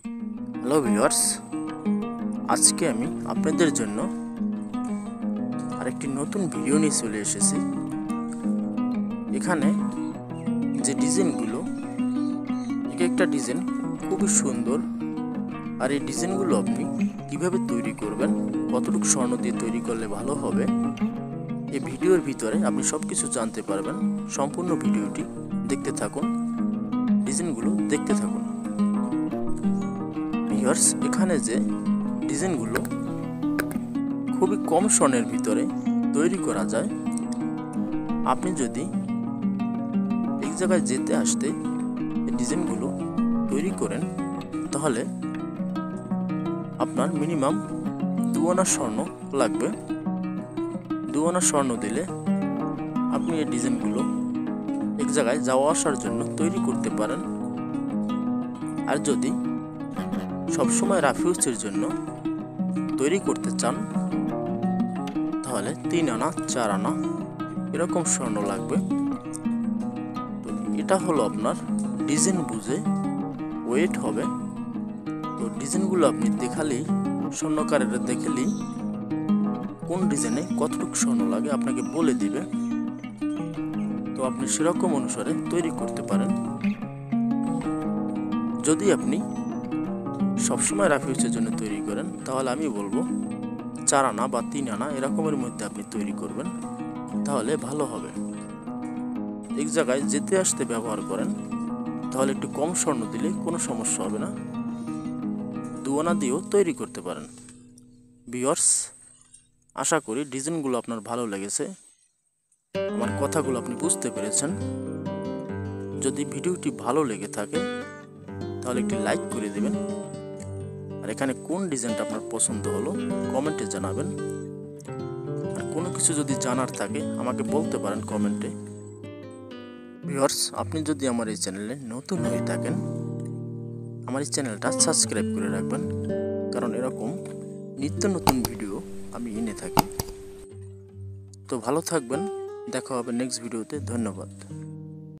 Hello viewers, আজকে আমি আপনাদের জন্য আরেকটি নতুন ভিডিও নিয়ে চলে এসেছি। এখানে যে ডিজাইনগুলো, এক একটা ডিজাইন খুবই সুন্দর। আর এই ডিজাইনগুলো আপনি কিভাবে তৈরি করবেন, কতটুকু স্বর্ণ দিয়ে তৈরি করলে ভালো হবে, এই ভিডিওর ভিতরে আপনি সব কিছু জানতে পারবেন। সম্পূর্ণ ভিডিওটি দেখতে থাকুন, ডিজাইনগুলো দেখতে থাকুন। ভিউয়ার্স, এখানে যে ডিজাইনগুলো খুবই কম স্বর্ণের ভিতরে তৈরি করা যায়, আপনি যদি এক জায়গায় যেতে আসতে এই ডিজাইনগুলো তৈরি করেন, তাহলে আপনার মিনিমাম 2 আনা স্বর্ণ লাগবে। 2 আনা স্বর্ণ দিলে আপনি এই ডিজাইনগুলো এক জায়গায় যাওয়া আসার জন্য তৈরি করতে পারেন। আর যদি সবসময় রাফিউজের জন্য তৈরি করতে চান, তাহলে 3 আনা 4 আনা এরকম স্বর্ণ লাগবে। তো এটা হলো আপনার ডিজাইন বুঝে ওয়েট হবে। তো ডিজাইনগুলো আপনি দেখালেই, স্বর্ণকারেরা দেখলেই কোন ডিজাইনে কতটুকু স্বর্ণ লাগে আপনাকে বলে দিবে। তো আপনি সেরকম অনুসারে তৈরি করতে পারেন। যদি আপনি সবসময় রাফিউজের জন্য তৈরি করেন, তাহলে আমি বলবো 4 আনা বা 3 আনা এরকমের মধ্যে আপনি তৈরি করবেন, তাহলে ভালো হবে। এক জায়গায় যেতে আসতে ব্যবহার করেন, তাহলে একটু কম স্বর্ণ দিলে কোনো সমস্যা হবে না। 2 আনা দিয়েও তৈরি করতে পারেন। ভিউয়ার্স, আশা করি ডিজাইনগুলো আপনার ভালো লেগেছে, আমার কথাগুলো আপনি বুঝতে পেরেছেন। যদি ভিডিওটি ভালো লেগে থাকে, তাহলে একটি লাইক করে দেবেন। আর এখানে কোন ডিজাইনটা আপনার পছন্দ হলো কমেন্টে জানাবেন। আর কোনো কিছু যদি জানার থাকে আমাকে বলতে পারেন কমেন্টে। ভিউয়ার্স, আপনি যদি আমার এই চ্যানেলে নতুন হয়ে থাকেন, আমার এই চ্যানেলটা সাবস্ক্রাইব করে রাখবেন, কারণ এরকম নিত্য নতুন ভিডিও আমি এনে থাকি। তো ভালো থাকবেন, দেখা হবে নেক্সট ভিডিওতে। ধন্যবাদ।